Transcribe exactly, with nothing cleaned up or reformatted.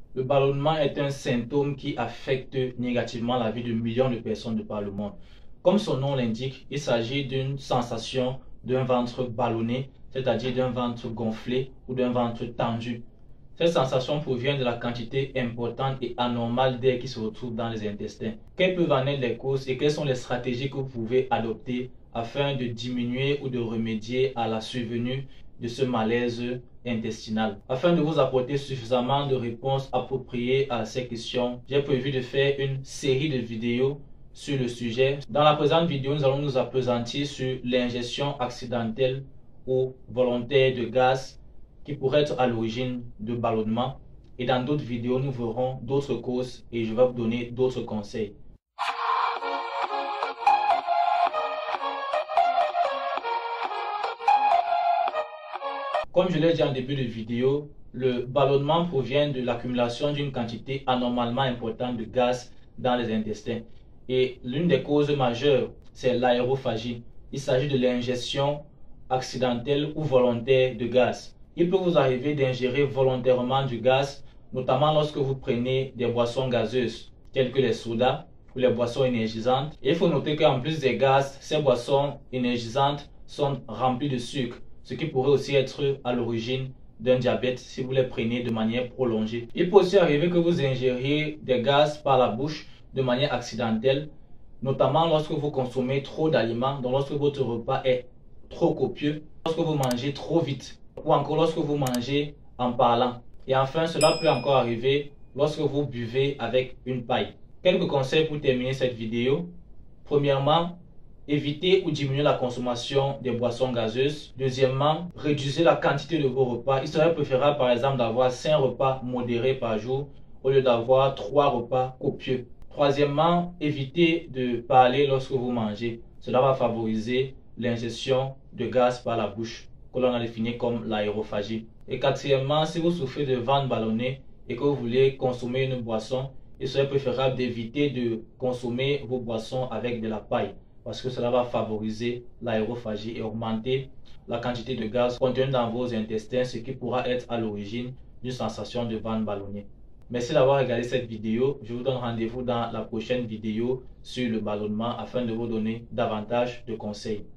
Le ballonnement est un symptôme qui affecte négativement la vie de millions de personnes de par le monde. Comme son nom l'indique, il s'agit d'une sensation d'un ventre ballonné, c'est-à-dire d'un ventre gonflé ou d'un ventre tendu. Cette sensation provient de la quantité importante et anormale d'air qui se retrouve dans les intestins. Quelles peuvent en être les causes et quelles sont les stratégies que vous pouvez adopter afin de diminuer ou de remédier à la survenue de ce malaise intestinal? Afin de vous apporter suffisamment de réponses appropriées à ces questions, j'ai prévu de faire une série de vidéos sur le sujet. Dans la présente vidéo, nous allons nous appesantir sur l'ingestion accidentelle ou volontaire de gaz qui pourrait être à l'origine de ballonnement. Et dans d'autres vidéos, nous verrons d'autres causes et je vais vous donner d'autres conseils. Comme je l'ai dit en début de vidéo, le ballonnement provient de l'accumulation d'une quantité anormalement importante de gaz dans les intestins. Et l'une des causes majeures, c'est l'aérophagie. Il s'agit de l'ingestion accidentelle ou volontaire de gaz. Il peut vous arriver d'ingérer volontairement du gaz, notamment lorsque vous prenez des boissons gazeuses, telles que les sodas ou les boissons énergisantes. Et il faut noter qu'en plus des gaz, ces boissons énergisantes sont remplies de sucre, ce qui pourrait aussi être à l'origine d'un diabète si vous les prenez de manière prolongée. Il peut aussi arriver que vous ingériez des gaz par la bouche de manière accidentelle, notamment lorsque vous consommez trop d'aliments, donc lorsque votre repas est trop copieux, lorsque vous mangez trop vite, ou encore lorsque vous mangez en parlant. Et enfin, cela peut encore arriver lorsque vous buvez avec une paille. Quelques conseils pour terminer cette vidéo. Premièrement, évitez ou diminuez la consommation des boissons gazeuses. Deuxièmement, réduisez la quantité de vos repas. Il serait préférable par exemple d'avoir cinq repas modérés par jour au lieu d'avoir trois repas copieux. Troisièmement, évitez de parler lorsque vous mangez. Cela va favoriser l'ingestion de gaz par la bouche, que l'on a défini comme l'aérophagie. Et quatrièmement, si vous souffrez de ventre ballonné et que vous voulez consommer une boisson, il serait préférable d'éviter de consommer vos boissons avec de la paille, parce que cela va favoriser l'aérophagie et augmenter la quantité de gaz contenu dans vos intestins, ce qui pourra être à l'origine d'une sensation de ventre ballonné. Merci d'avoir regardé cette vidéo. Je vous donne rendez-vous dans la prochaine vidéo sur le ballonnement afin de vous donner davantage de conseils.